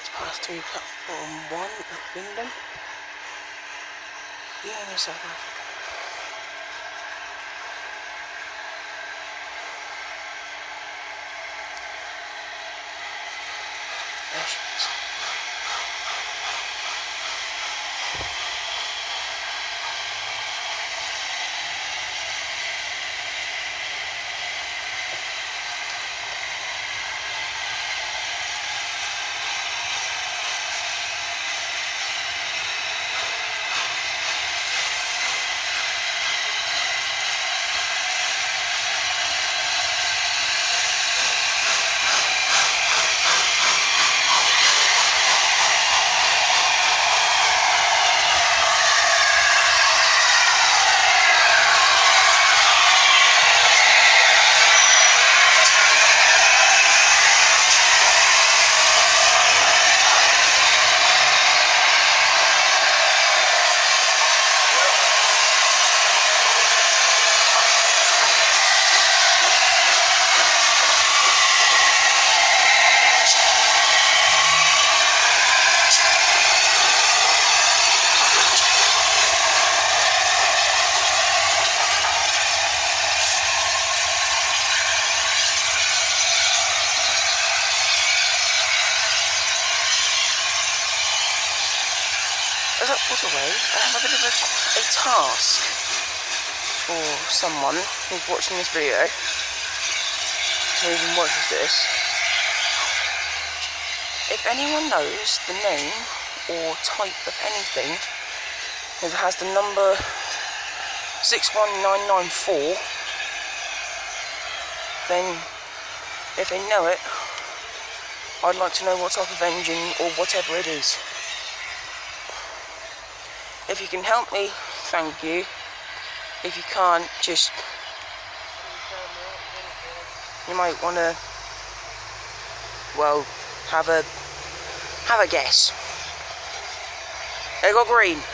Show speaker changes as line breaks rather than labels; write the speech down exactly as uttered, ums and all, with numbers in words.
to pass through platform one at Wyndham. Yeah, in South Africa. There she is. As I put away, I have a bit of a, a task for someone who's watching this video, who even watches this. If anyone knows the name or type of anything that has the number six one nine nine four, then if they know it, I'd like to know what type of engine or whatever it is. If you can help me, thank you. If you can't, just... you might want to, well, have a, have a guess. They got green.